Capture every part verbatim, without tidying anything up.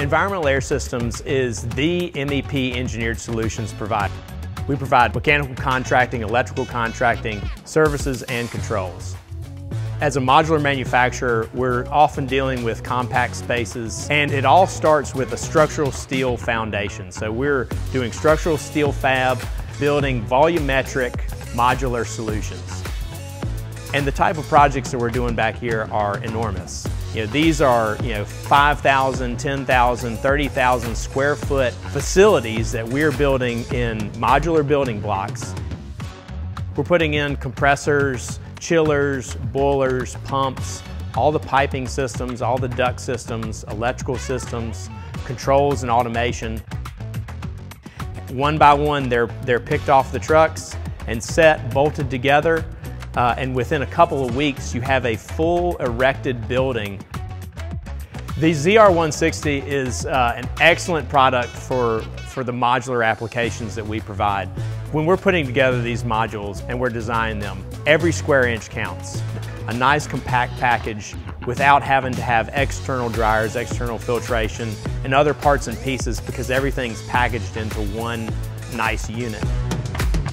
Environmental Air Systems is the M E P engineered solutions provider. We provide mechanical contracting, electrical contracting, services, and controls. As a modular manufacturer, we're often dealing with compact spaces, and it all starts with a structural steel foundation. So we're doing structural steel fab, building volumetric modular solutions. And the type of projects that we're doing back here are enormous. You know, these are you know, five thousand, ten thousand, thirty thousand square foot facilities that we're building in modular building blocks. We're putting in compressors, chillers, boilers, pumps, all the piping systems, all the duct systems, electrical systems, controls and automation. One by one, they're, they're picked off the trucks and set, bolted together. Uh, and within a couple of weeks, you have a full erected building. The Z R one sixty is uh, an excellent product for, for the modular applications that we provide. When we're putting together these modules and we're designing them, every square inch counts. A nice compact package without having to have external dryers, external filtration, and other parts and pieces, because everything's packaged into one nice unit.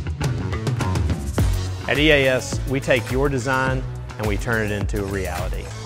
At E A S, we take your design and we turn it into a reality.